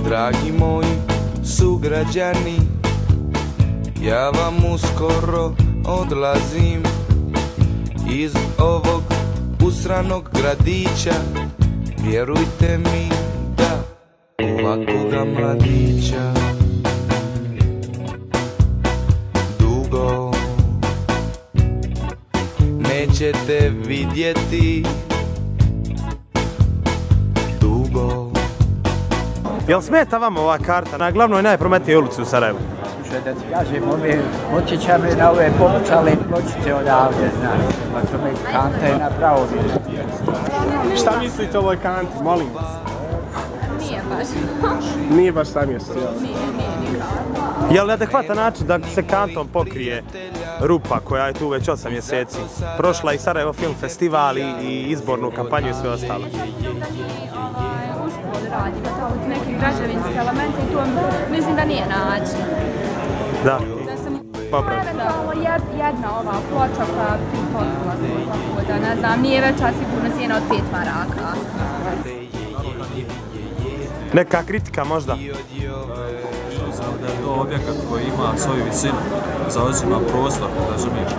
Dragi moji sugrađani, ja vam uskoro odlazim iz ovog usranog gradića. Vjerujte mi da ovakvoga mladića dugo nećete vidjeti. Dugo. Jel smeta vama ova karta na glavnoj najprometnijoj ulici u Sarajevu? Slušaj, da ti kažem, podsjeća me na ove popucale pločice odavde, znaš, pa to me kanta je na pravo mjesto. Šta mislite o ovoj kanti, molim vas? Nije baš. Nije baš ta mjesto, jel? Nije. Je li adekvatan način da se kantom pokrije rupa koja je tu već 8 mjeseci? Prošla i Sarajevo Film Festival i izbornu kampanju i sve ostalo. U školi radimo tamo neke građevinske elemente i to mislim da nije način. Da. Popravno. Jedna ova ploča koja tu pokrila, tako da ne znam, nije veća sigurno cijena od 5 maraka. Neka kritika možda? Da je to objekat koji ima svoju visinu, zauzima prostor, razumiješ?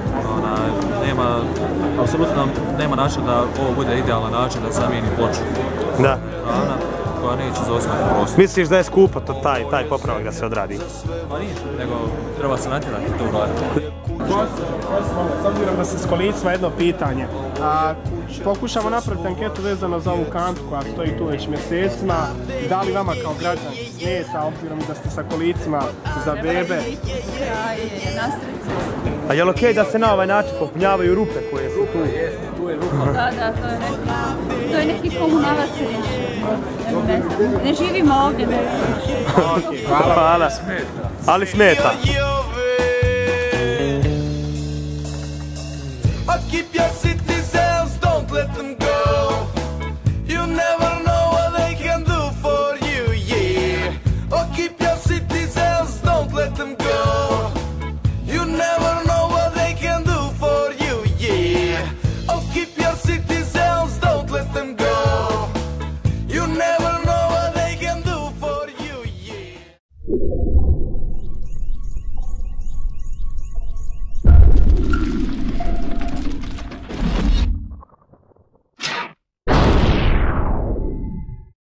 Apsolutno nema način da ovo bude idealan način da zamijeni ploču. Da. Ona koja neće zauzimati prostor. Misliš da je skupo to taj popravak da se odradi? Pa nije, nego treba se natjerati to uraditi. S obzirom da se s kolicima jedno pitanje. Pokušamo napraviti anketu vezano za ovu kantu koja stoji tu već mjesecima. Da li vama kao građanki smeta, obzirom da ste sa kolicima za bebe? A je li okej da se na ovaj način popunjavaju rupe koje su tu? Tu je rupa. Da, to je neki komunalac ne živimo ovdje. Hvala. Ali smeta. Keep your citizens, don't let them go. You never know what they can do for you, yeah. Oh, keep your citizens, don't let them go.